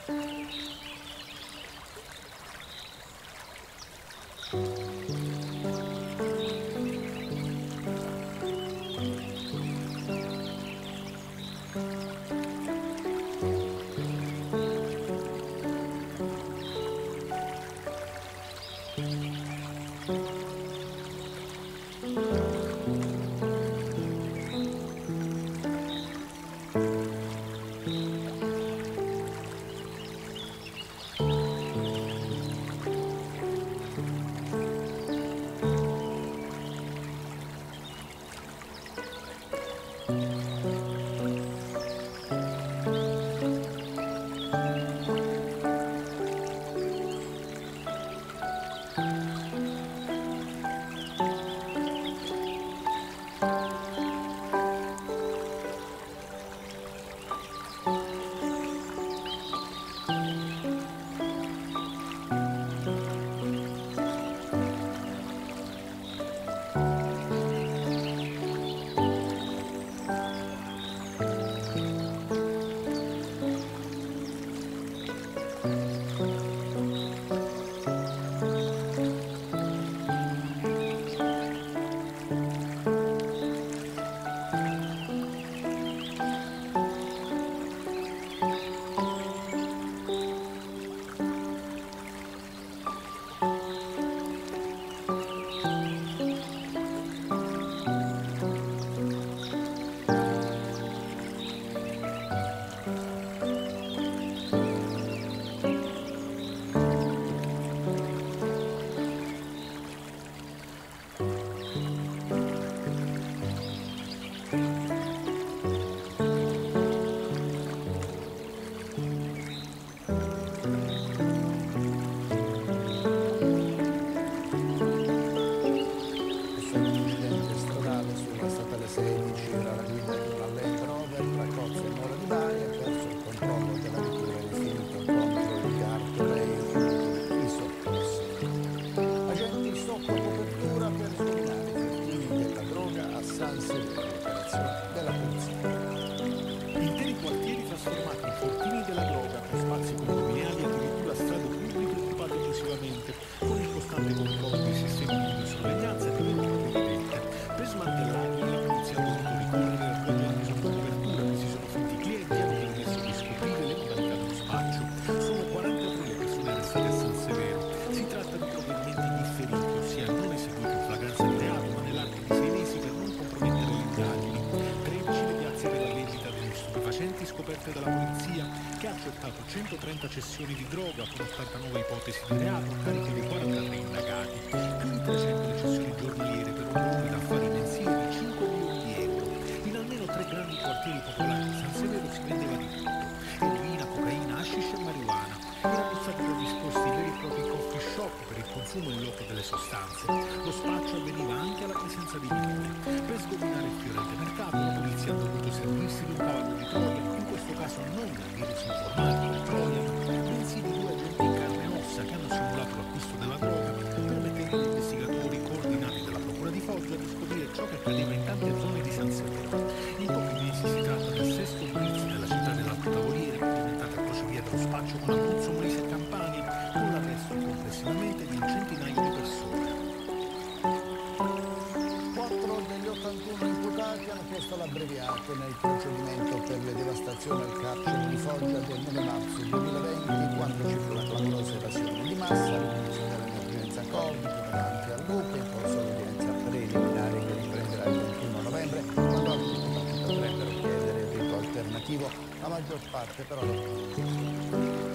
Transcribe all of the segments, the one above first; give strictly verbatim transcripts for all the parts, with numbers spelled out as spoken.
centotrenta cessioni di droga con ottantanove ipotesi di reato a carico dei quarantatré indagati, più di trecento le cessioni giornaliere per un volume d'affari mensile di cinque milioni di euro. In almeno tre grandi quartieri popolari di San Severo si vendeva di tutto: eroina, cocaina, hashish e marijuana. Erano stati predisposti veri e propri coffee shop per il consumo in loco delle sostanze. Lo spaccio avveniva anche alla presenza di minori. Per sdominare il fiorente mercato, la polizia ha dovuto servirsi di un cavallo di Troia, in questo caso non del virus informatico bensì di due agenti in carne e ossa che hanno simulato l'acquisto della droga, permettendo agli investigatori coordinati dalla Procura di Foggia di scoprire ciò che accadeva in tante zone di San Severo. In pochi mesi si tratta del sesto blitz nella città dell'Alto Tavoliere, diventate a crocevia dello spaccio con Abruzzo, Molise e Campania, con l'arresto complessivamente di un centinaio di persone. Quattro degli ottantuno imputati hanno chiesto l'abbreviato nel procedimento per le devastazioni al carcere di Foggia del nove marzo duemilaventi, quando ci fu la clamorosa evasione di massa, l'inizio dell'emergenza Covid davanti al buco, in corso l'udienza preliminare che riprenderà il ventuno novembre, quando altri imputati potrebbero chiedere il rito alternativo, la maggior parte però no.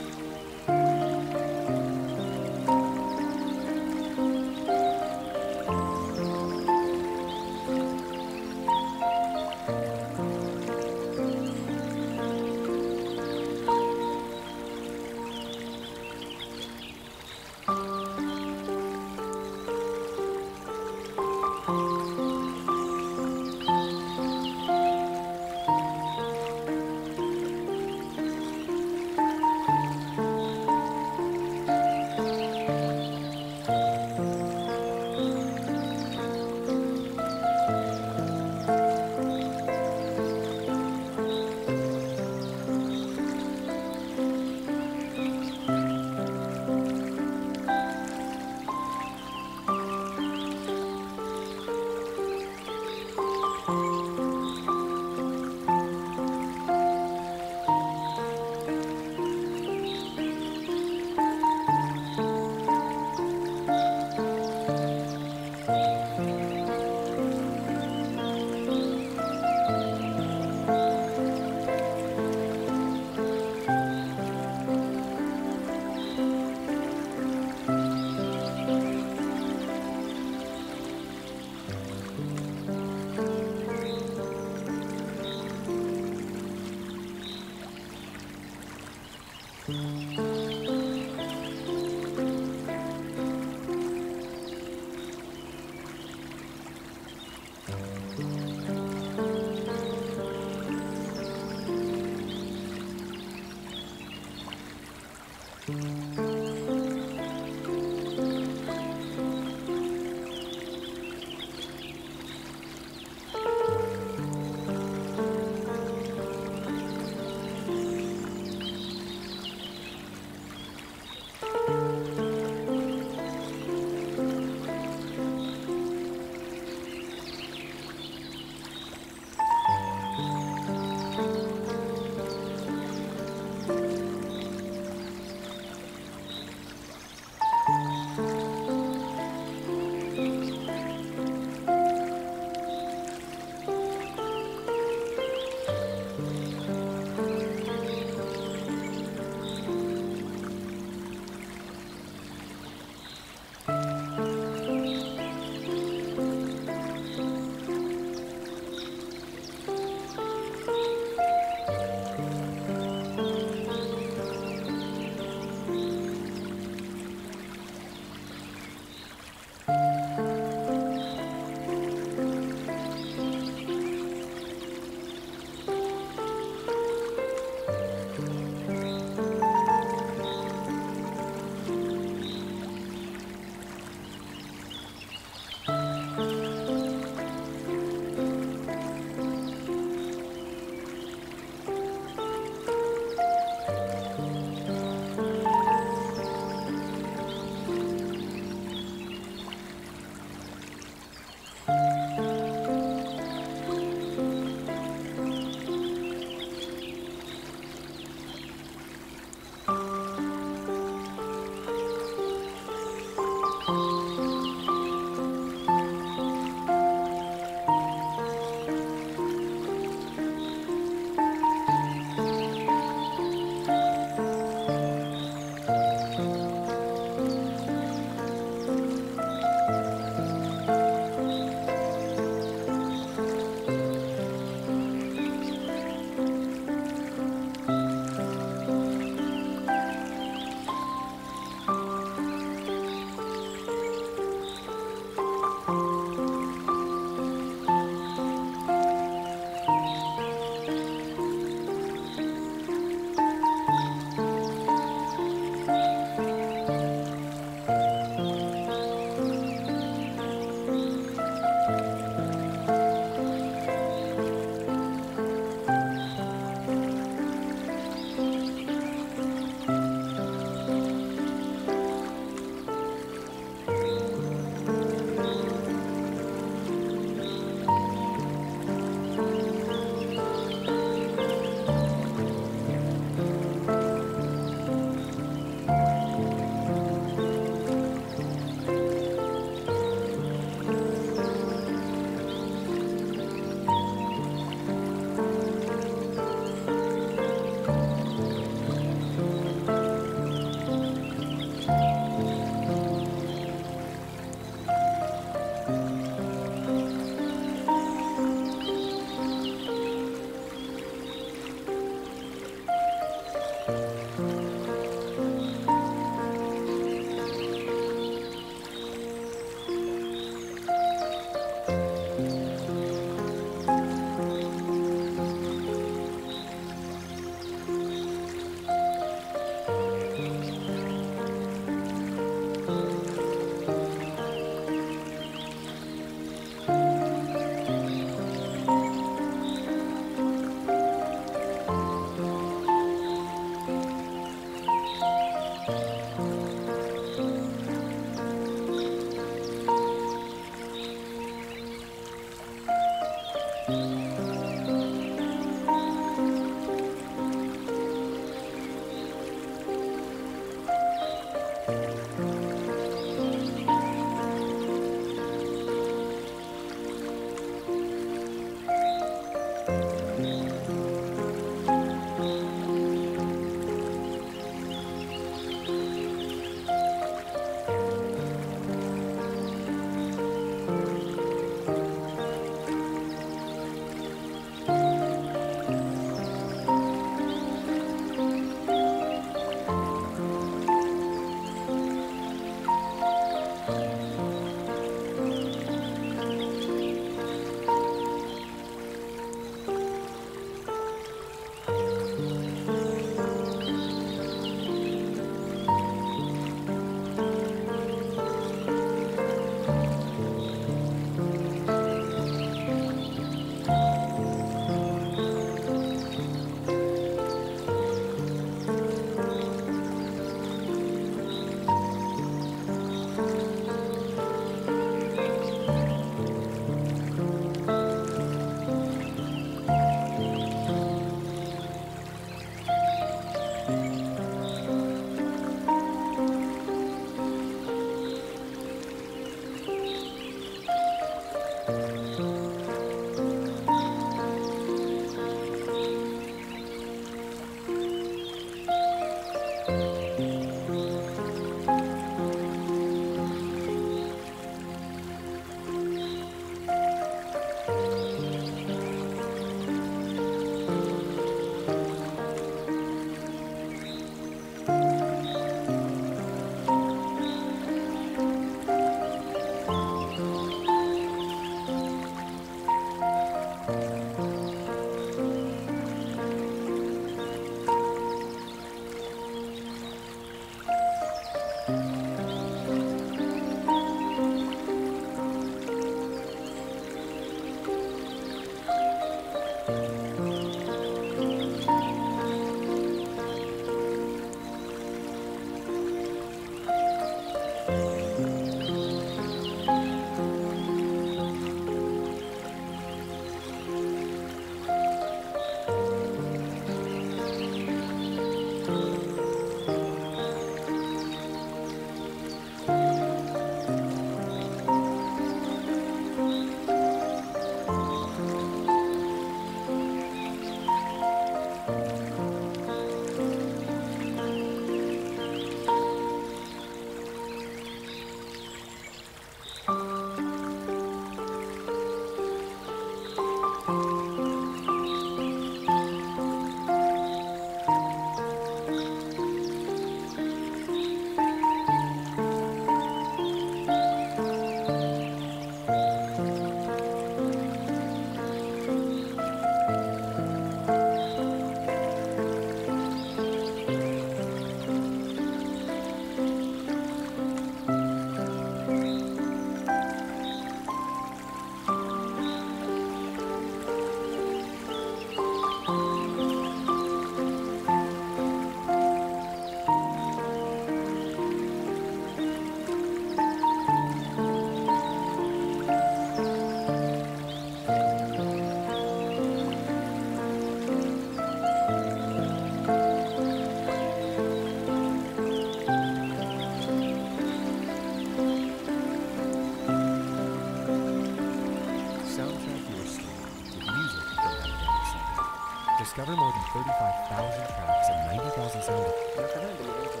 Discover more than thirty-five thousand tracks and ninety thousand sound effects. In occasione dell'evento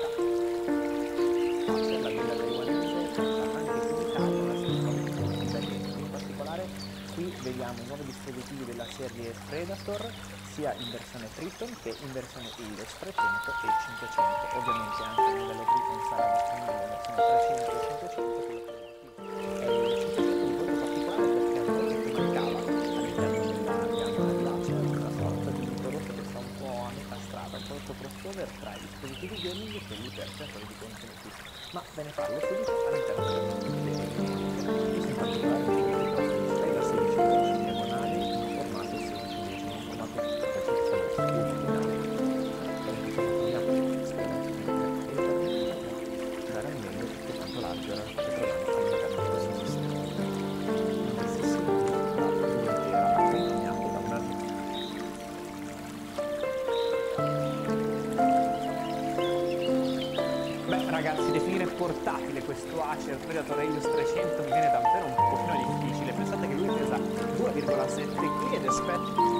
non aspettato, la guida taiwanese porta anche in Italia una serie di nuovi modelli. In particolare qui vediamo i nuovi dispositivi della serie Predator sia in versione Triton che in versione Helios trecento e cinquecento. Ovviamente anche il modello Triton sarà disponibile in versione trecento e cinquecento, quello che è molto particolare perché a noi mancava all'interno della gamma dell'Acer una sorta di prodotto che sta un po' a metà strada, un prodotto crossover tra i dispositivi gaming e quelli per creatori di contenuti, ma ve ne parlo subito all'interno del in particolare i nostri display da sedici pollici diagonali in formato sedici pollici, in formato originale, sarà meglio tutto quanto larger che troviamo all'interno di questo sistema. Questi sì, la più intera, accompagnato da una Beh ragazzi, definire portatile questo Acer Predator Helios trecento mi viene davvero un pochino difficile. Pensate che lui pesa due virgola sette chili ed è spetto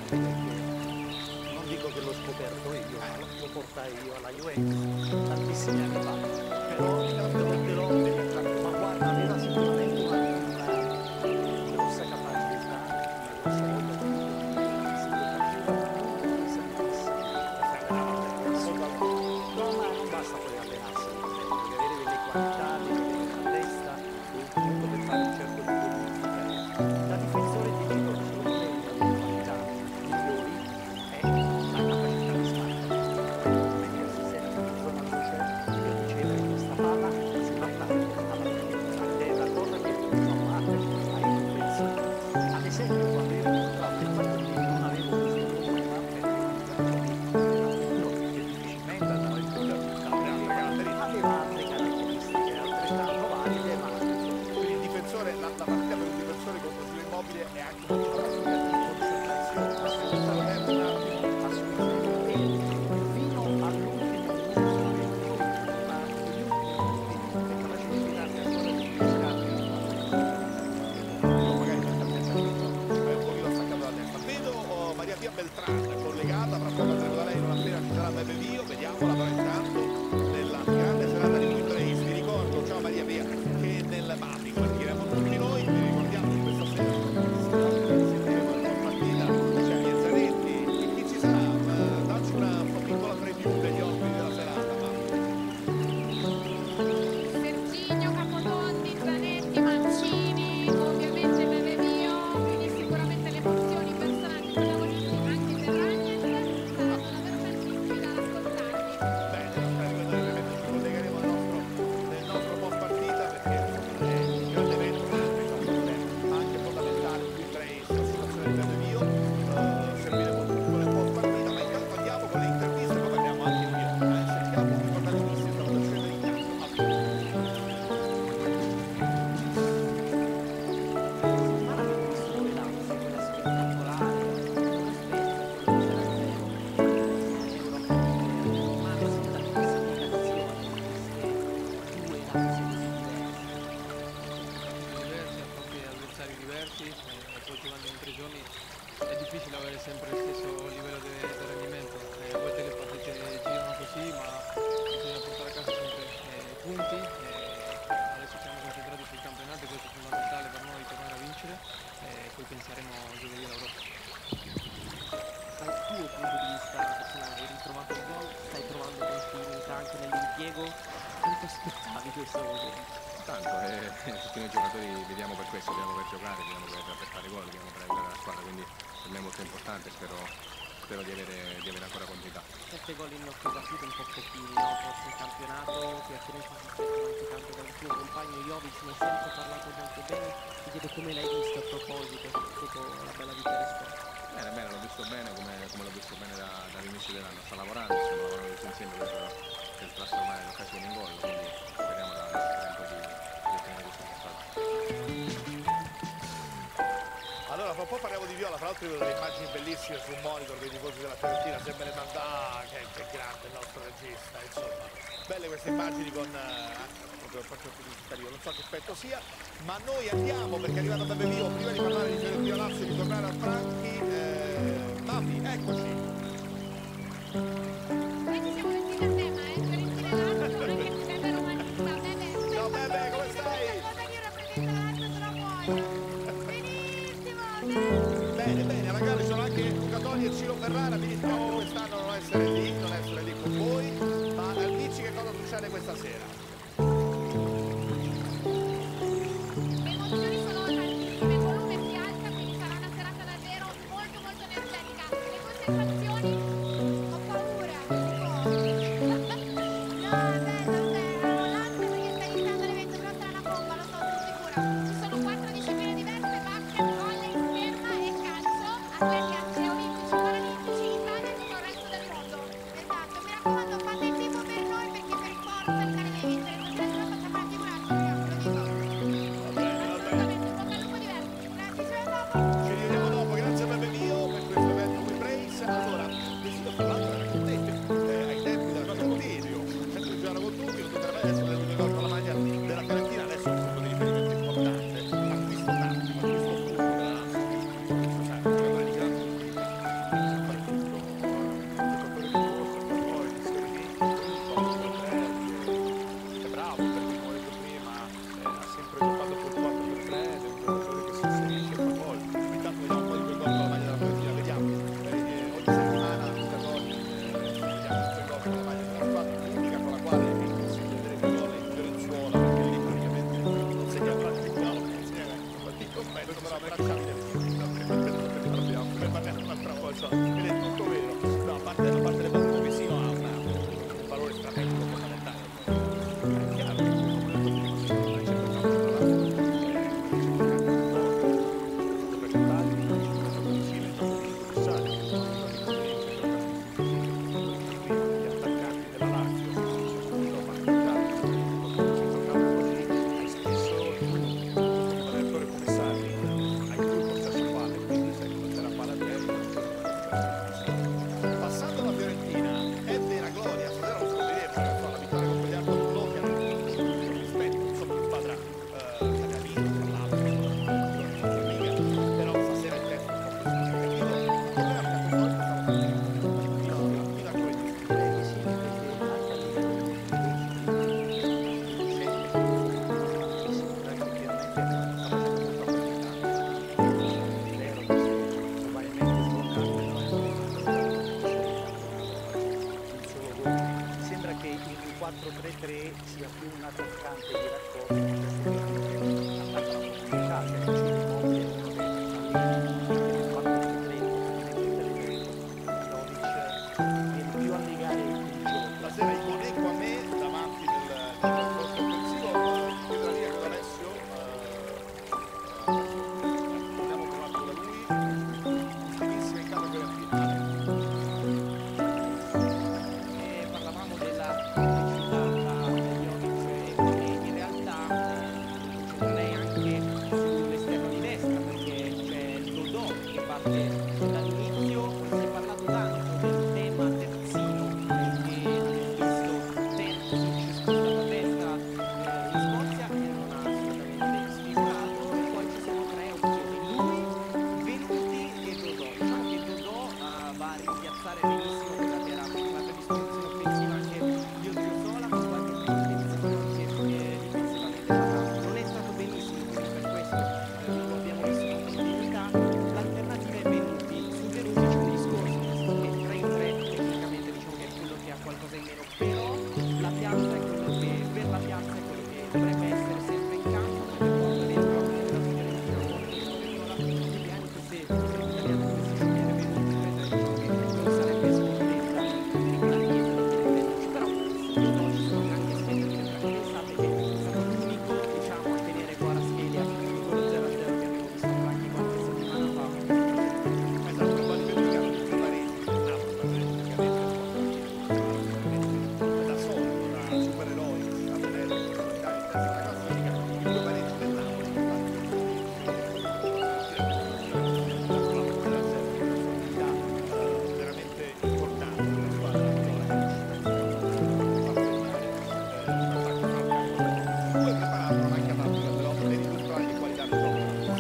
non dico che l'ho scoperto io, ma lo, lo portai io alla Juventus tantissimi anni fa, però, però, ma guarda, aveva sicuramente una, una grossa capacità, una grossa voglia di no, ma non basta poi allenarsi, devi avere delle qualità, devi avere una testa e un punto per fare un certo tipo di movimento. Da difensore ti dico, secondo me, una delle qualità migliori è la capacità di smarcare, mettersi sempre in zona luce per ricevere questa palla, smarcare alla fine, è la cosa che non parte ai difensori. Ad esempio, quando io ho incontrato il fatto che non avevo questo problema per difficilmente andava in gol, aveva altre caratteristiche altrettanto valide, ma Quindi il difensore, la, la partita per un difensore contro Giro Immobile è anche una partita di concentrazione, assolutamente un attimo. assolutamente e fino all'ultimo minuto, ma negli ultimi minuti è capace di tirarsi ancora di più scarpe. O magari per cambiare è un pochino staccato dalla testa. Vedo oh, Maria Pia Beltran collegata, fra poco andremo da lei, non appena ci sarà Beppe Vio, vediamola però intanto nella grande serata di Quick Race. Vi ricordo, ciao Maria Pia, che nel Mapi partiremo tutti noi, vi ricordiamo che questa sera siamo in partita, c'è Piazzanetti e chi ci sarà? Eh, Dacci una, una piccola preview degli ospiti della serata, Mapi. Serginio, Capotondi, Zanetti, Mancini, ovviamente Bebe Vio, quindi sicuramente le emozioni, i personaggi protagonisti anche per Ragnet saranno davvero tantissimi da ascoltarli. Bene, aspetta, noi ovviamente ci collegheremo al nostro, nel nostro post partita perché è un grande evento, anche fondamentale il Quick Race, la situazione del Grande Vio, eh, serviremo tutto nel post partita, ma intanto andiamo con le interviste, poi parliamo anche di Vio, eh, sentiamo i protagonisti, stanno per scendere in campo. Ma l'abbiamo visto quelle danze, quella spettacolare, con rispetto, quello c'era davvero, ma adesso da che significazione queste due danze così diverse? diversi, affronti avversari diversi e poi giocando in tre giorni è difficile avere sempre lo stesso livello di, di rendimento. Eh, a volte le partite girano così, ma bisogna portare a casa sempre eh, punti. Eh, adesso siamo concentrati sul campionato, questo è fondamentale per noi tornare a vincere e poi penseremo giovedì all'Europa. Dal tuo punto di vista personale, hai ritrovato il gol, stai trovando continuità anche nell'impiego, quanto aspettavi questo gol? Tanto, eh, tutti noi giocatori viviamo per questo, viviamo per giocare, viviamo per, per fare gol, viviamo per aiutare la squadra, quindi per me è molto importante, spero, spero di, avere, di avere ancora continuità. Sette gol in otto partite un po' pochini, no? Forse il campionato ti ha tenuto sospetto anche tanto dal tuo compagno Jovic, ne hai sempre parlato molto bene, ti chiedo come l'hai visto a proposito dopo la bella vittoria scorsa. Bene, bene, l'ho visto bene come, come l'ho visto bene da, dall'inizio dell'anno, sta lavorando, stiamo lavorando tutti insieme per, per trasformare l'occasione in gol, quindi speriamo da questo tempo di, di ottenere questo risultato. Allora, fra un po' parliamo di Viola, tra l'altro io vedo delle immagini bellissime sul monitor dei tifosi della Fiorentina, se me le manda, ah, che, che grande il nostro regista, insomma. Belle queste immagini con eh, proprio il faccio pubblicitario, non so che effetto sia, ma noi andiamo perché è arrivato Beppe Vio, prima di parlare di Fiorentina Lazio e di tornare al Franchi, eh, Mapi, eccoci. Noi ci siamo sentiti a tema, eh, Fiorentina Lazio, anche tu Bebe romanista, Bebe. Ciao Bebe, come stai? Cosa che io rappresento la Lazio se la vuoi? Benissimo, Bene, bene, alla gara ci sono anche Luca Toni e Ciro Ferrara, mi dispiace quest'anno non essere lì, non essere lì con voi, ma eh, dici che cosa succede questa sera? le emozioni sono tantissime, il volume si alza, quindi sarà una serata davvero molto molto energetica. Le tue sensazioni? Ho paura, tipo. No, è bello, bello, l'altro perché stai iniziando l'evento, però sarà una bomba, lo so, sono sicura. Ci sono quattro discipline diverse, basket, volley, scherma e calcio, atleti olimpici, paralimpici, Italia e tutto il resto del mondo. Esatto, mi raccomando, fate il tifo per noi perché per forza l'Italia deve vincere, non c'è una fatta fare figurarsi, ragazzi, lo dico. Va bene, va bene. Assolutamente, bocca al lupo diversi. Grazie, ci vediamo dopo. Ci rivediamo dopo, grazie a Beppe Vio per questo evento Quick Race. Allora, decido tra l'altro era con te, eh, ai tempi della cosa con Elio, sempre di giocare con tutti, con tutte le maglie, adesso mi ricordo la maglia della Fiorentina, adesso è un punto di riferimento importante, acquisto tattico, acquisto puro, acquisto sempre, so, ed è tutto vero. No, a parte, a parte le battute, Vesino ha una- un valore strategico fondamentale. È chiaro, come ho detto prima, se non hai centrocampo, tra l'altro, eh, presentati, insieme al commissario, che sono gli attaccanti della Lazio, soprattutto a Marchettari, centrocampo così, hai spesso tu, come allenatore commissario, hai più il possesso palla, quindi sai che c'è la palla a piedi. Passando la Fiorentina, è vera gloria, stasera non si può vedere, perché so, la vittoria con Cogliardo con Bologna, rispetto, insomma, una squadra eh, che aveva vinto, tra l'altro, in Liga, però stasera il testo è un po' più significativo. Come era stato poi, stavo fino a questo. Sembra che il quattro tre tre sia più un attaccante di raccordo, attacca la profondità, se non ci immobile uno che il quattro tre tre viene più a legare il gioco. Stasera i Moneco a me davanti nel nel posto offensivo, chiedo la linea con Alessio, eh, abbiamo provato da lui, ultimissima in campo Fiorentina. Eh, parlavamo della pubblicità tra Jovic e in realtà eh, centrerei anche sull'esterno di destra perché c'è Dodò che parte dall'inizio. Si è parlato tanto del tema terzino perché visto Terzic spostato a destra eh, in Scozia che non ha assolutamente sfigurato e poi ci sono tre opzioni, lui, Venuti e Dodò. Diciamo che Dodò eh, va a rimpiazzare benissimo quella che era la predisposizione offensiva anche di Odriozola con qualche predisposizione anche eh, difensivamente parlando. Non è stato benissimo quindi per questo eh, non lo abbiamo visto con continuità. L'alternativa è Venuti. Su Venuti c'è un discorso che tre in tre tecnicamente diciamo che è quello che ha qualcosa in meno, però la piazza è quello che per la piazza è quello che dovrebbe essere sempre in campo perché porta dentro anche la Fiorentina con Odriozola e anche se italiano come si scegliere Venuti diciamo che non sarebbe scontenta di quella chiesa di Venuti, però non ci sono grandi aspettative perché pensate che è stato l'unico diciamo a tenere Kvaratskhelia in quello zero a zero che abbiamo visto anche qualche settimana fa. Esatto, probabilmente che hanno visto la rete, nato sta praticamente da solo, da supereroi, a vedere in terza classifica, i due pareggi del Napoli, veramente importante per la squadra due preparato, non anche a però per dimostrare di qualità del gioco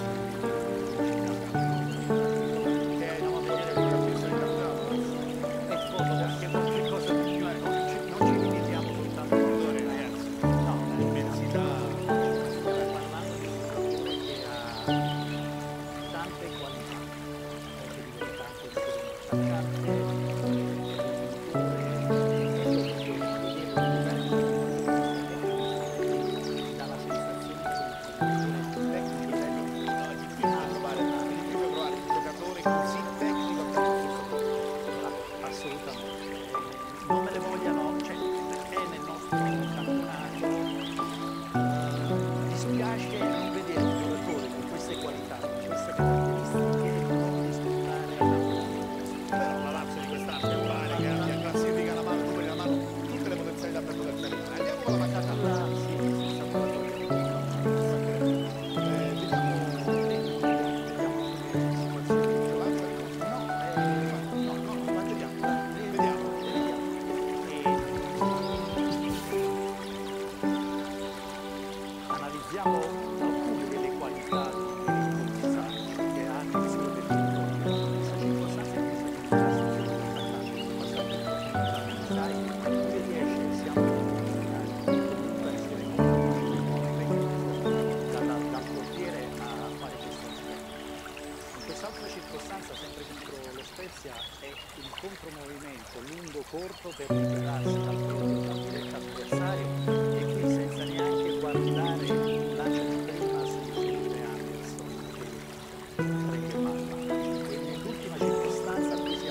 che è no, vedere le capisce il campionato E foto anche qualche cosa di più, non ci, non ci limitiamo soltanto a allora ragazzi, no, l'immensità stiamo parlando di un giocatore che ha tante qualità, molte di quelle tante di attaccante, dalla sensazione tecnico no, è difficile trovare è difficile trovare un giocatore così tecnico al campo. assolutamente non me le vogliano, cioè è nel nostro campionato, eh, dispiace non vedere un giocatore con queste qualità, con queste caratteristiche non disputare Però la Lazio di quest'anno è pare che abbia classifica la mano, come la mano tutte le potenzialità per poter terminare. Andiamo con la mancata la sì, sì, sta proprio eh, vediamo analizziamo alcune delle qualità del commissario che ha nel suo territorio. Questa circostanza è sai, lui riesce, siamo comunque a essere dal, dal portiere a fare questo aspetto. In quest'altra circostanza, sempre contro lo Spezia, è il contromovimento lungo-corto per liberarsi dal proprio campo diretta avversario e qui senza neanche guardare lancia di prima su Felipe Anderson che prende palla. E nell'ultima circostanza, questa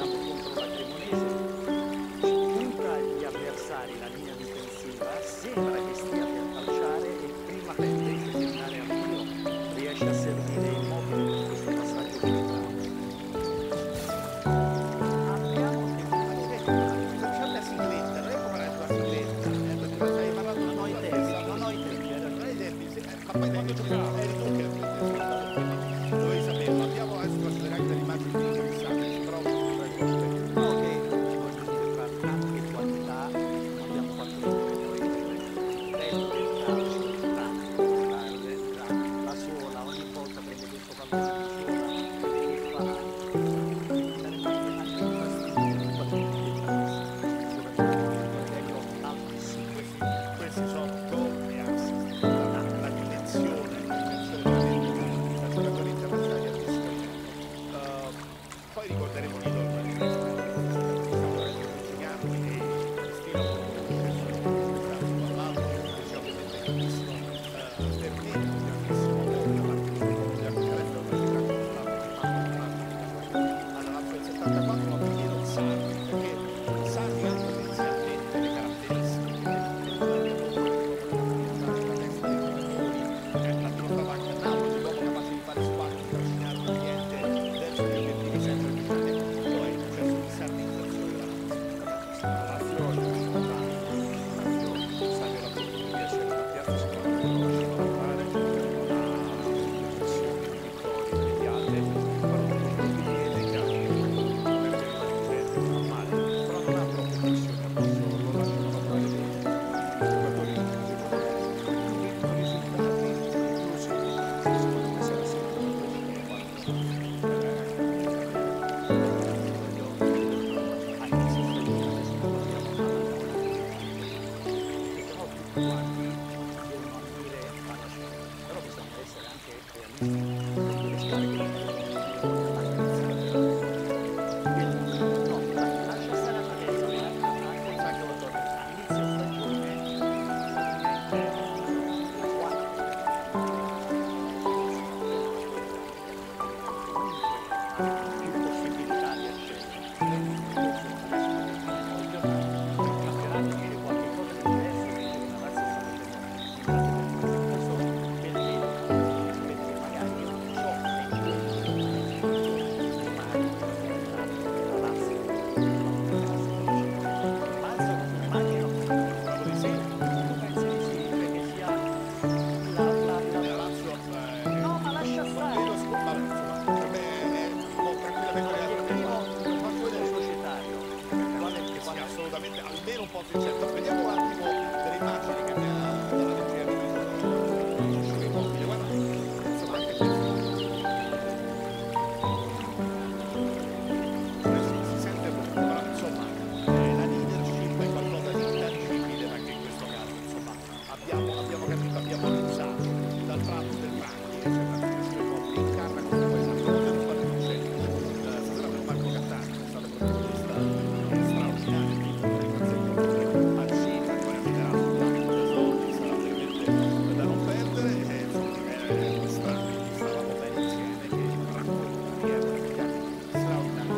poi ricorderemo Nidor per il resto del stiamo veramente giganti e il stile un po' conosce dall'alto, c'è ovviamente grandissimo Sterlini, grandissimo della Cucciarella, alla Lazio del settantaquattro, ma mi chiedo Sarri, perché Sarri ha potenzialmente le caratteristiche la testa dei giocatori, la pilota banca Napoli, l'uomo capace di fare squadre, di trascinare l'ambiente verso gli obiettivi sempre più grandi. Poi il processo di sarnizzazione della Lazio. La Lazio è una Sarri la potrebbe essere una piazza sicuramente non riuscita a lavorare una successione di vittorie immediate, però non si vede che ha per rimanere normale, però non ha troppo pressione addosso, lo lasciano lavorare bene. I giocatori non risultati inclusi, secondo me sarà sempre un po' di però bisogna essere anche realisti, no, lascia stare la partenza, anche il sacco lo torno all'inizio stagione la quarta più possibilità di ascendere campionato dire qualche cosa di diverso perché la Lazio questo per me perché magari io non so ma la Lazio balzano immagino proprio di sì tu pensi di sì che sia la la la Lazio no ma lascia stare vedo scompare insomma per me è molto tranquillamente non faccio vedere societario quando è che sia assolutamente almeno un po' incerto. Vediamo un attimo delle immagini che mi ha dalla regia di Immobile, guarda insomma anche questo si, si sente poco, però insomma eh, la leadership è qualcosa di intangibile anche in questo caso, insomma abbiamo, abbiamo capito, abbiamo pensato dal tratto del Franchi e Immobile incarna questo paesaggio molto di fare non c'è stasera per Marco Cattani che è stato protagonista straordinario di Mancini, ancora fiderà sulla soldi, sarà veramente da non perdere e insomma quest'anno stavamo bene insieme che racconta via straordinario.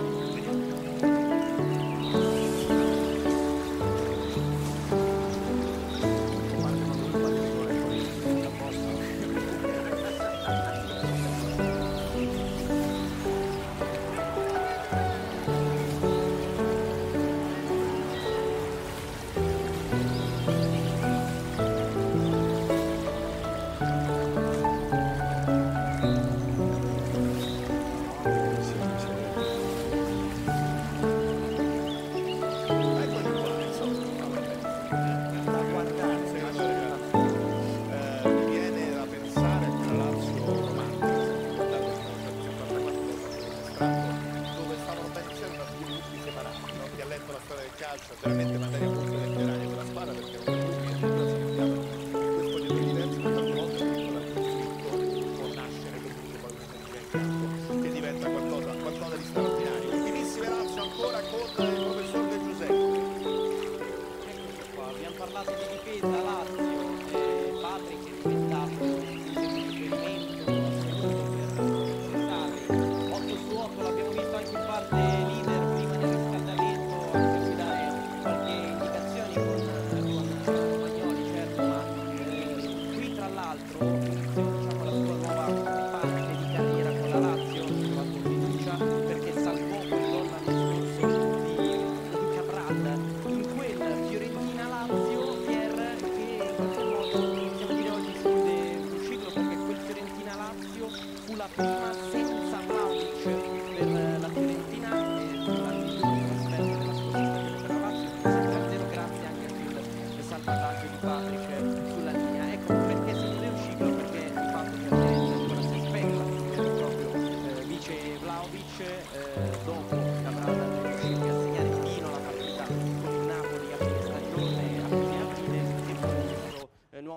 Eccoli qua, insomma, da guardare, mi viene da pensare a una Lazio romantica, dove stavano ben insieme da due gruppi separati, no? Chi ha letto la storia del calcio ha veramente materia molto letteraria quella squadra perché erano due gruppi che si cambiavano in due spogliatoi diversi, ma tante volte il conflitto può nascere comunque poi un'energia in campo che diventa qualcosa, qualcosa di straordinario. Ultimissime Lazio ancora con il professor De Giuseppe. Eccoci qua, abbiamo parlato di difesa, Lazio, eh, Patrick è diventato un riferimento assoluto per Sarri, otto su otto, l'abbiamo visto anche in parte leader prima del riscaldamento, anche qui dare qualche indicazione con, con Romagnoli, certo, ma eh, qui tra l'altro inizia diciamo, la sua nuova parte di carriera con la Lazio, ha trovato fiducia perché salvò quel gol l'anno scorso di Cabral in quel Fiorentina-Lazio Pier che in qualche modo possiamo dire oggi si chiude un ciclo perché quel Fiorentina-Lazio fu la prima senza Vlahovic per la Fiorentina e la migliore trasferta della scorsa stagione per la Lazio sette a zero grazie anche a quel salvataggio di Patrick sulla linea. Ecco perché si chiude un ciclo perché di fatto che ancora si specula proprio eh, vice Vlahovic eh, dopo Cabral riusciti a segnare fino alla partita con il Napoli a fine stagione a fine aprile e poi questo eh, nuovo inizio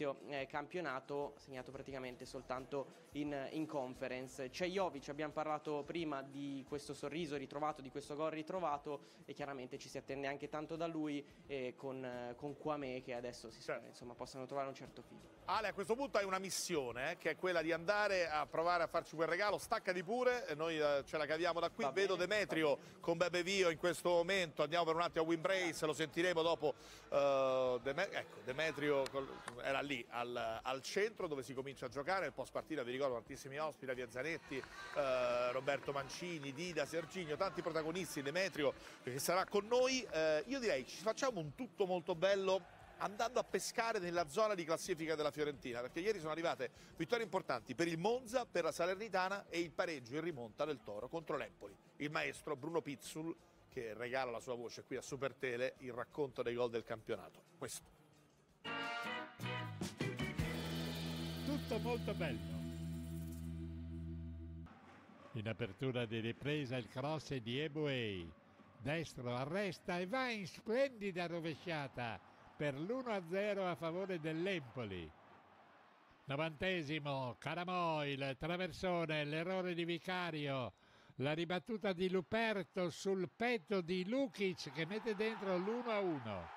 medio eh, campionato, segnato praticamente soltanto in, in conference. C'è Jovic, abbiamo parlato prima di questo sorriso ritrovato, di questo gol ritrovato, e chiaramente ci si attende anche tanto da lui, eh, con, eh, con Kwame, che adesso si spera, insomma, possano trovare un certo filo. Ale, a questo punto hai una missione, eh, che è quella di andare a provare a farci quel regalo. Staccati pure, e noi eh, ce la caviamo da qui. Va Vedo bene, Demetrio con Bebe Vio in questo momento. Andiamo per un attimo a Wimbrace, lo sentiremo dopo. Uh, Dem- ecco, Demetrio era lì al, al centro dove si comincia a giocare. Nel post partita vi ricordo tantissimi ospiti, Via Zanetti, uh, Roberto Mancini, Dida, Serginio, tanti protagonisti. Demetrio che sarà con noi. Uh, io direi ci facciamo un tutto molto bello andando a pescare nella zona di classifica della Fiorentina, perché ieri sono arrivate vittorie importanti per il Monza, per la Salernitana e il pareggio in rimonta del Toro contro l'Empoli. Il maestro Bruno Pizzul, che regala la sua voce qui a Supertele, il racconto dei gol del campionato. Questo. Tutto molto bello. In apertura di ripresa il cross di Eboué. Destro arresta e va in splendida rovesciata per l'uno a zero a favore dell'Empoli. Novantesimo, Caramò, il traversone, l'errore di Vicario, la ribattuta di Luperto sul petto di Lukic che mette dentro l'uno a uno.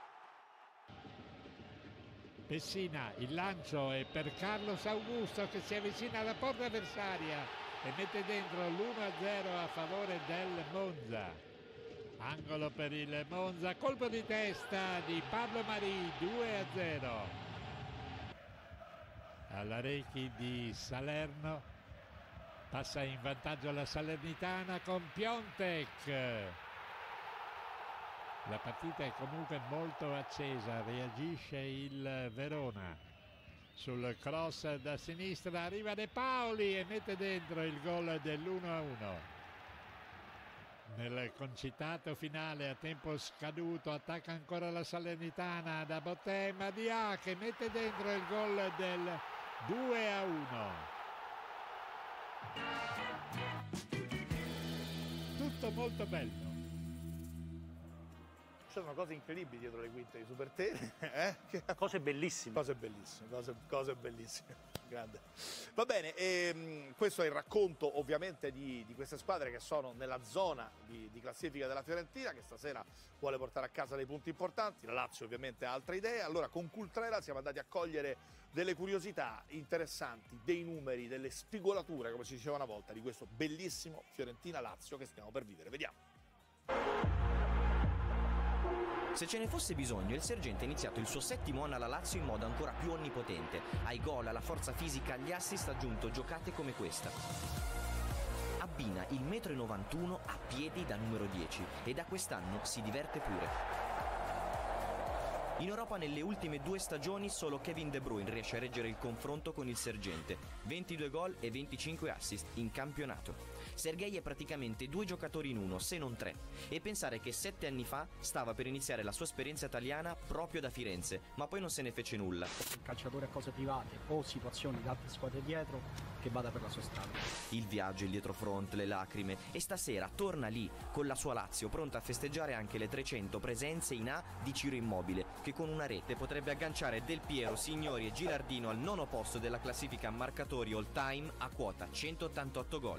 Pessina, il lancio è per Carlos Augusto che si avvicina alla porta avversaria e mette dentro l'uno a zero a favore del Monza. Angolo per il Monza, colpo di testa di Pablo Marí, due a zero. Alla Rechi di Salerno, passa in vantaggio la Salernitana con Piontek. La partita è comunque molto accesa, reagisce il Verona. Sul cross da sinistra arriva De Paoli e mette dentro il gol dell'uno a uno. Nel concitato finale a tempo scaduto attacca ancora la Salernitana da Bottè, Madia che mette dentro il gol del due a uno. Tutto molto bello. Ci sono cose incredibili dietro le quinte di Supertele, eh? Cose bellissime. Cose bellissime, cose, cose bellissime. Grande. Va bene, ehm, questo è il racconto ovviamente di, di queste squadre che sono nella zona di, di classifica della Fiorentina, che stasera vuole portare a casa dei punti importanti. La Lazio ovviamente ha altre idee. Allora con Cultrela siamo andati a cogliere delle curiosità interessanti, dei numeri, delle spigolature, come si diceva una volta, di questo bellissimo Fiorentina-Lazio che stiamo per vivere. Vediamo. Se ce ne fosse bisogno, il sergente ha iniziato il suo settimo anno alla Lazio in modo ancora più onnipotente. Ai gol, alla forza fisica, agli assist ha aggiunto giocate come questa. Abbina il uno e novantuno metri a piedi da numero dieci e da quest'anno si diverte pure. In Europa nelle ultime due stagioni solo Kevin De Bruyne riesce a reggere il confronto con il sergente. ventidue gol e venticinque assist in campionato. Sergei è praticamente due giocatori in uno, se non tre. E pensare che sette anni fa stava per iniziare la sua esperienza italiana proprio da Firenze, ma poi non se ne fece nulla. Il calciatore a cose private o situazioni di altre squadre dietro, che vada per la sua strada. Il viaggio, il dietrofront, le lacrime, e stasera torna lì con la sua Lazio pronta a festeggiare anche le trecento presenze in A di Ciro Immobile, che con una rete potrebbe agganciare Del Piero, Signori e Gilardino al nono posto della classifica marcatori all time a quota centottantotto gol.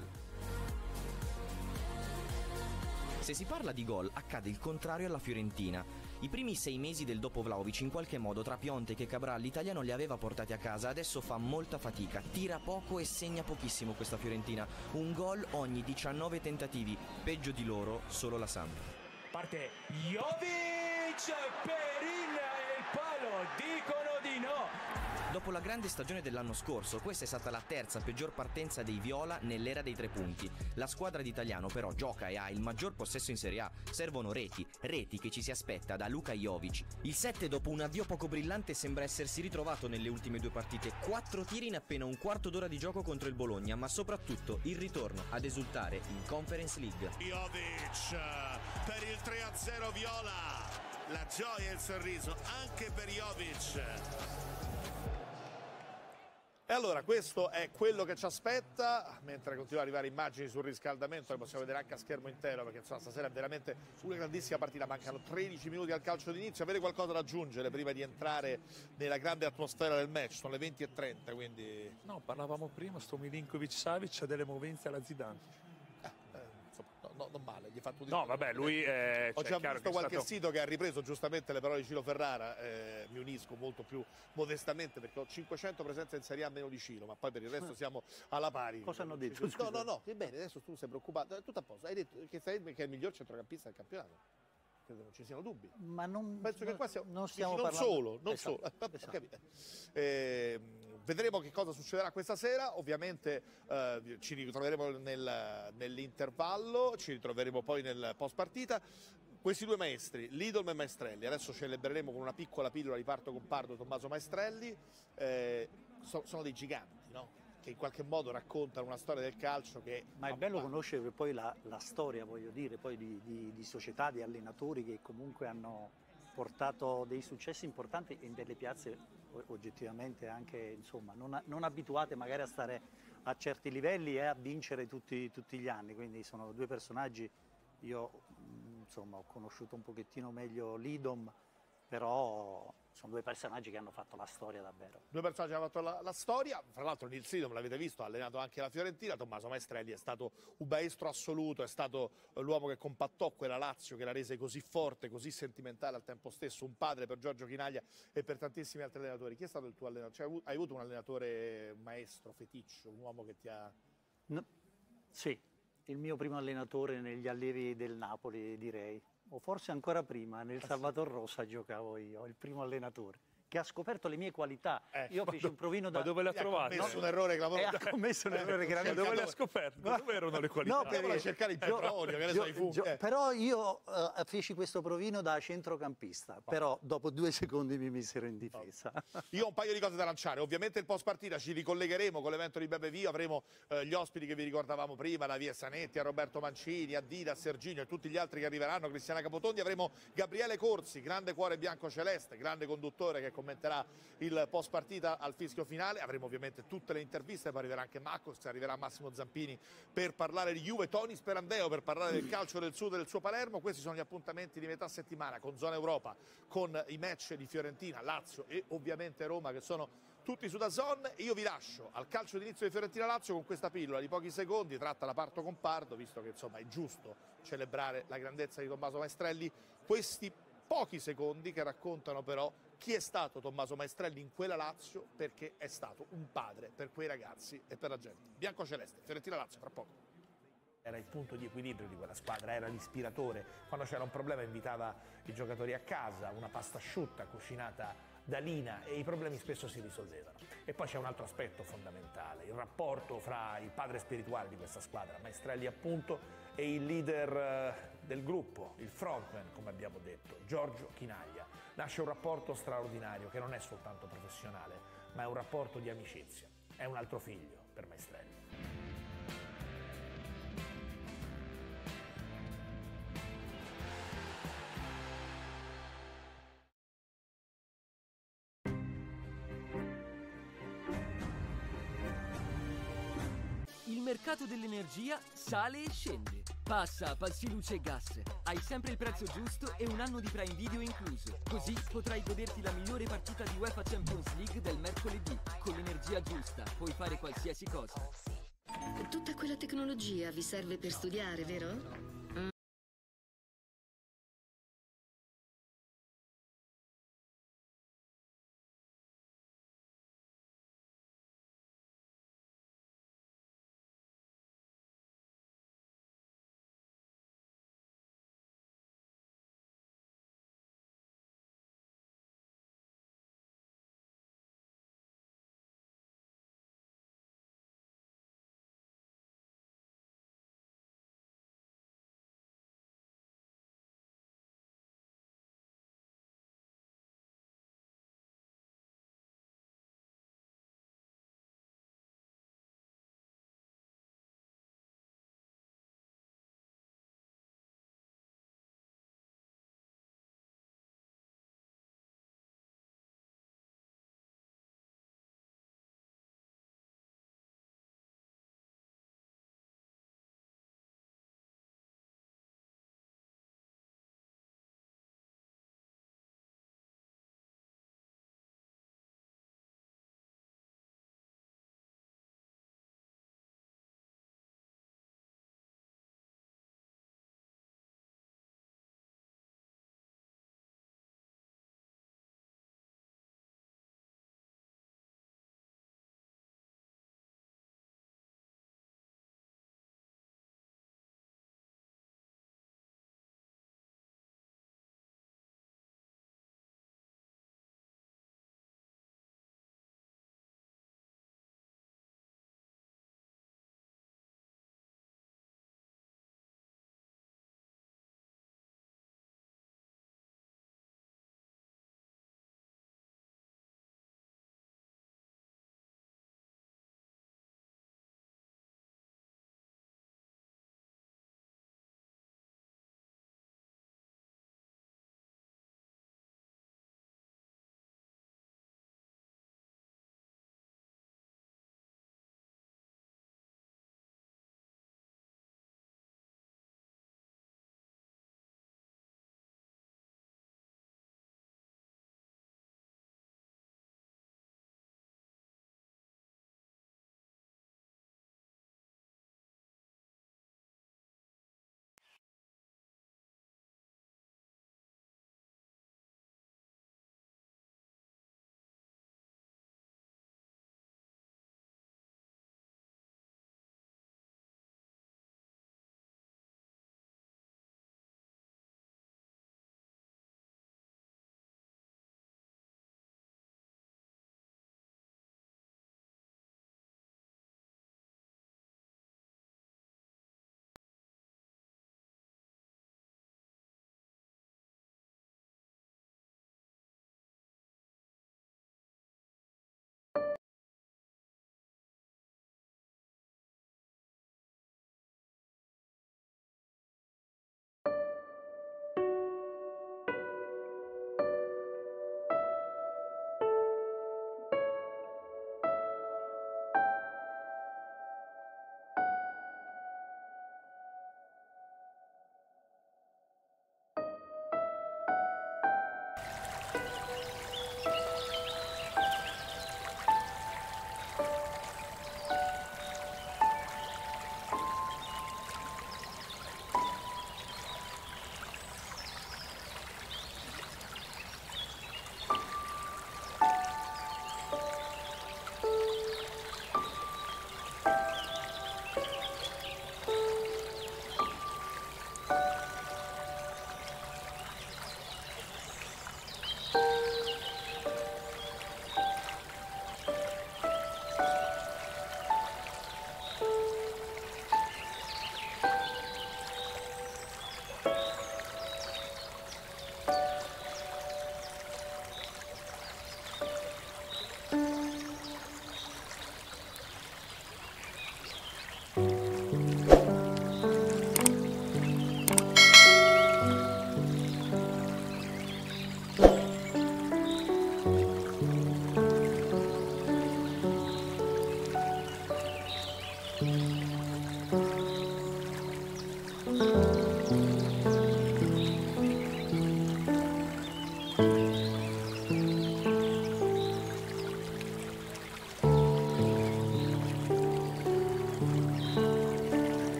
Se si parla di gol, accade il contrario alla Fiorentina. I primi sei mesi del dopo Vlahovic in qualche modo tra Piontek e Cabral l'italiano li aveva portati a casa, adesso fa molta fatica, tira poco e segna pochissimo questa Fiorentina. Un gol ogni diciannove tentativi, peggio di loro solo la Samp. Parte Jovic, Perin e il palo, dicono di no! Dopo la grande stagione dell'anno scorso, questa è stata la terza peggior partenza dei Viola nell'era dei tre punti. La squadra d'italiano però gioca e ha il maggior possesso in Serie A. Servono reti, reti che ci si aspetta da Luka Jovic. Il sette dopo un avvio poco brillante sembra essersi ritrovato nelle ultime due partite. Quattro tiri in appena un quarto d'ora di gioco contro il Bologna, ma soprattutto il ritorno ad esultare in Conference League. Jovic per il tre a zero Viola. La gioia e il sorriso anche per Jovic. E allora questo è quello che ci aspetta, mentre continua ad arrivare immagini sul riscaldamento, le possiamo vedere anche a schermo intero, perché insomma stasera è veramente una grandissima partita, mancano tredici minuti al calcio d'inizio. Avere qualcosa da aggiungere prima di entrare nella grande atmosfera del match? Sono le venti e trenta, quindi... No, parlavamo prima, sto Milinkovic-Savic ha delle movenze alla Zidane. No, no, non male, gli hai fatto No, vabbè, lui è... Ho già cioè, visto qualche stato... sito che ha ripreso giustamente le parole di Cilo Ferrara, eh, mi unisco molto più modestamente perché ho cinquecento presenze in Serie A meno di Cilo, ma poi per il resto siamo alla pari. Cosa hanno detto? No, no, no, che bene, adesso tu sei preoccupato, è tutto a posto, hai detto che sei che è il miglior centrocampista del campionato. Credo non ci siano dubbi. Ma non, Penso che qua siamo, non stiamo non parlando... solo, non Esatto, solo. esatto. Eh, vedremo che cosa succederà questa sera, ovviamente eh, ci ritroveremo nel, nell'intervallo, ci ritroveremo poi nel post partita. Questi due maestri, Lidolm e Maestrelli, adesso celebreremo con una piccola pillola di parto compardo Tommaso Maestrelli, eh, so, sono dei giganti, no? Che in qualche modo raccontano una storia del calcio che... Ma è bello conoscere poi la, la storia, voglio dire, poi di, di, di società, di allenatori che comunque hanno portato dei successi importanti in delle piazze oggettivamente anche, insomma, non, non abituate magari a stare a certi livelli e a vincere tutti, tutti gli anni. Quindi sono due personaggi, io insomma ho conosciuto un pochettino meglio Lidom, però sono due personaggi che hanno fatto la storia davvero. Due personaggi che hanno fatto la, la storia, fra l'altro Nils Lidom l'avete visto, ha allenato anche la Fiorentina, Tommaso Maestrelli è stato un maestro assoluto, è stato l'uomo che compattò quella Lazio, che la rese così forte, così sentimentale al tempo stesso, un padre per Giorgio Chinaglia e per tantissimi altri allenatori. Chi è stato il tuo allenatore? Cioè, hai avuto un allenatore, un maestro, feticcio, un uomo che ti ha... No, sì, il mio primo allenatore negli allievi del Napoli, direi. O forse ancora prima, nel Ah, Salvator Rosa giocavo io, il primo allenatore, che ha scoperto le mie qualità. Eh, io feci un provino da... Ma dove l'ha trovato? Ha commesso un errore clamoroso. Eh, ha commesso un errore Ma dove le ha scoperte? Dove erano le qualità? No, Andiamo a cercare il Gio- petrolio, che ne Gio- so, i funghi. Gio- eh. Però io eh, feci questo provino da centrocampista, però dopo due secondi mi misero in difesa. Io ho un paio di cose da lanciare, ovviamente il post partita ci ricollegheremo con l'evento di Beppe Vio, avremo eh, gli ospiti che vi ricordavamo prima, la Via Sanetti, a Roberto Mancini, a Dida, a Serginio e tutti gli altri che arriveranno, Cristiana Capotondi, avremo Gabriele Corsi, grande cuore bianco-celeste, grande conduttore che commenterà il post partita al fischio finale, avremo ovviamente tutte le interviste, poi arriverà anche Marcos, arriverà Massimo Zampini per parlare di Juve, Tony Sperandeo per parlare del calcio del Sud e del suo Palermo. Questi sono gli appuntamenti di metà settimana con Zona Europa, con i match di Fiorentina, Lazio e ovviamente Roma che sono tutti su DAZN. Io vi lascio al calcio d'inizio di Fiorentina-Lazio con questa pillola di pochi secondi tratta da parto compardo, visto che insomma è giusto celebrare la grandezza di Tommaso Maestrelli, questi pochi secondi che raccontano però chi è stato Tommaso Maestrelli in quella Lazio, perché è stato un padre per quei ragazzi e per la gente. Biancoceleste, Fiorentina-Lazio, tra poco. Era il punto di equilibrio di quella squadra, era l'ispiratore. Quando c'era un problema invitava i giocatori a casa, una pasta asciutta cucinata da Lina e i problemi spesso si risolvevano. E poi c'è un altro aspetto fondamentale, il rapporto fra il padre spirituale di questa squadra, Maestrelli appunto, e il leader eh, del gruppo, il frontman come abbiamo detto, Giorgio Chinaglia. Nasce un rapporto straordinario che non è soltanto professionale, ma è un rapporto di amicizia. È un altro figlio per Maestrelli. Il mercato dell'energia sale e scende. Passa a Palsi Luce e Gas. Hai sempre il prezzo giusto e un anno di Prime Video incluso. Così potrai goderti la migliore partita di UEFA Champions League del mercoledì. Con l'energia giusta puoi fare qualsiasi cosa. Tutta quella tecnologia vi serve per studiare, vero?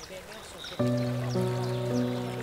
che è emerso effettivamente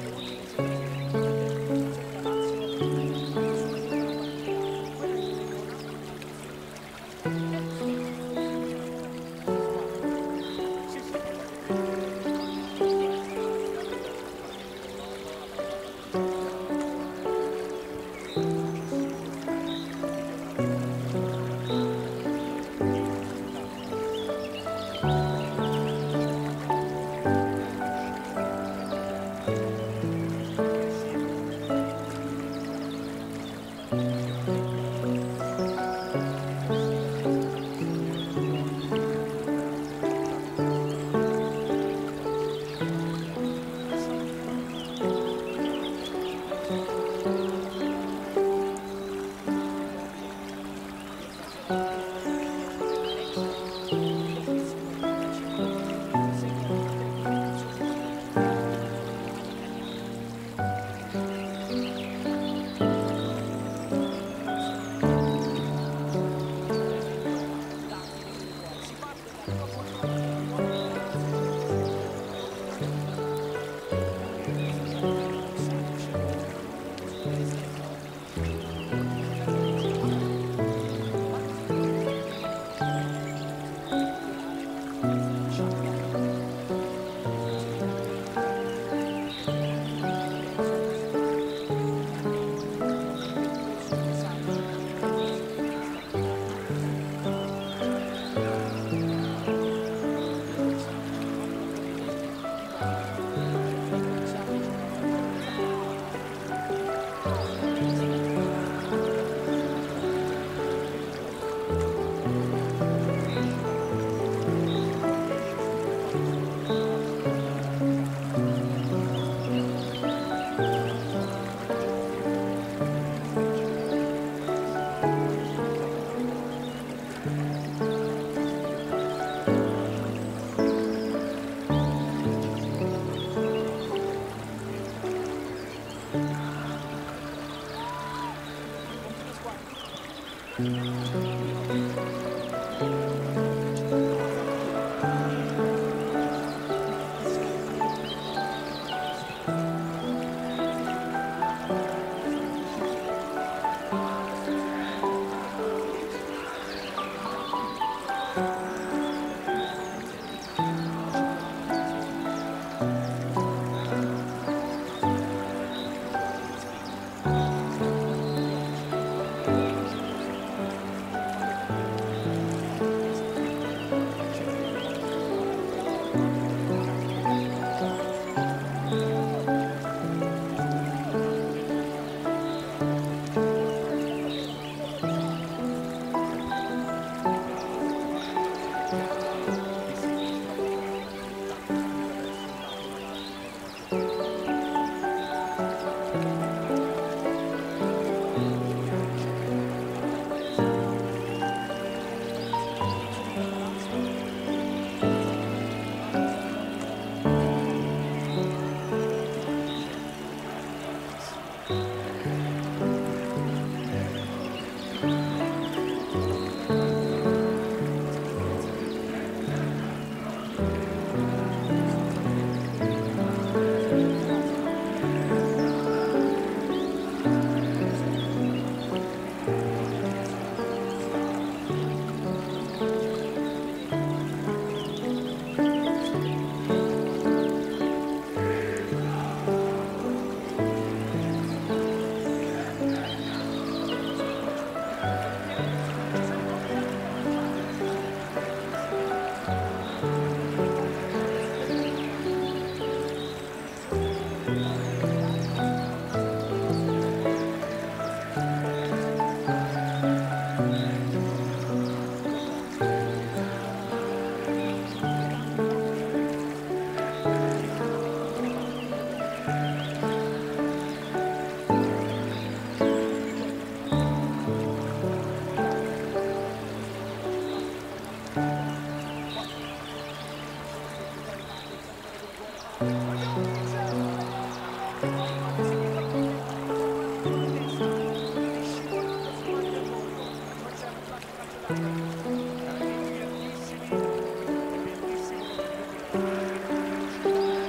Thank you.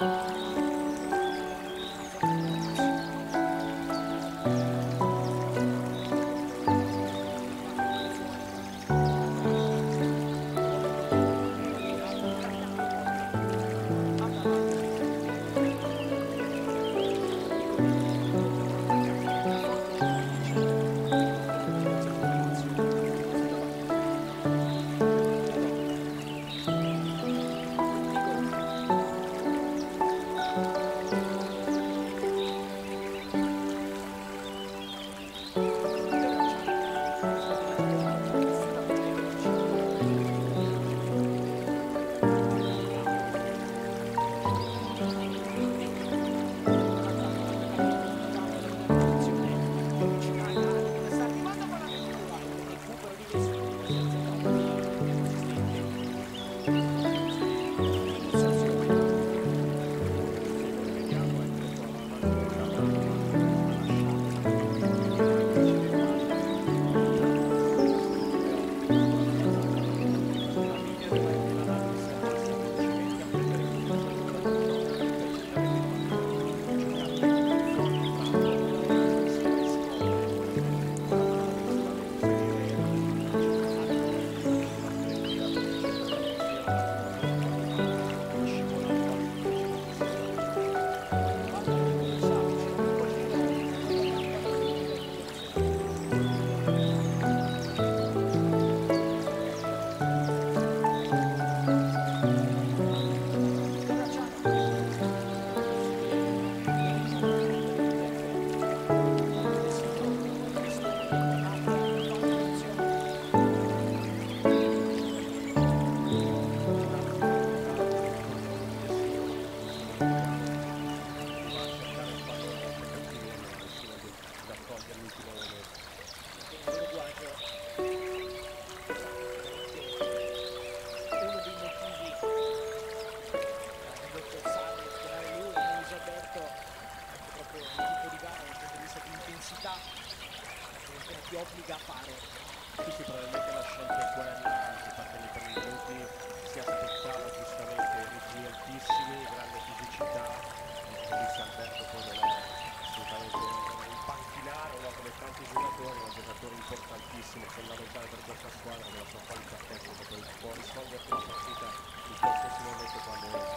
ti obbliga a fare. Sì, sì, probabilmente la scelta è quella, si parte nei primi minuti, si aspettava giustamente ritmi altissimi, grande fisicità, Luis Alberto poi non è assolutamente un panchinaro, no? Come tanti giocatori, un giocatore importantissimo, fondamentale per questa squadra, con la sua qualità tecnica, poi può risolverti la partita in qualsiasi momento quando è.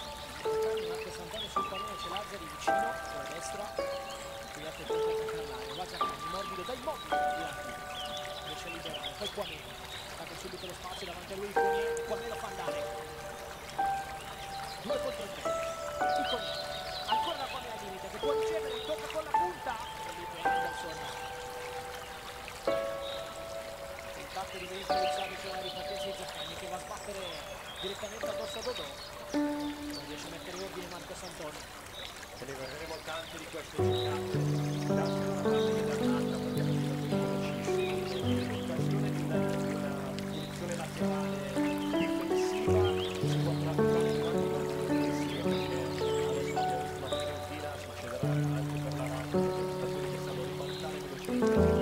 Marco Sant'Antonio sul pallone, c'è Lazzari vicino, con la destra, pigliato il colpo per Carlani, va Giaccani, morbido da Immobile, riesce a liberare, poi Quameno, apre subito lo spazio davanti a lui, Quameno fa andare, due contro tre, Iconè, ancora la Quameno al limite, che può ricevere, tocca con la punta, e lì per Anderson. Il tatto di destra di Savic, la ripartenza di Zaccagni che va a sbattere direttamente addosso a Dodò. Non riesce a mettere in ordine Marco Sant'Antonio. E ne vedremo tante di queste giocate, tanto da una parte che dall'altra, perché abbiamo visto velocissimi, l'occasione di una, di una direzione laterale difensiva, si può tradurre in quanto partita difensiva, perché adesso abbiamo visto una fiorentina, succederà anche per l'avanti, perché gli statori che sanno ribaltare velocemente.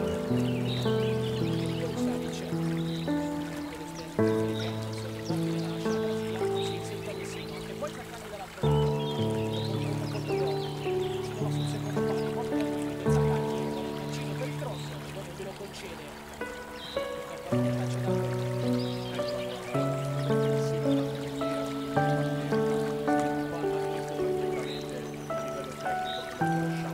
Conosciamo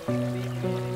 invece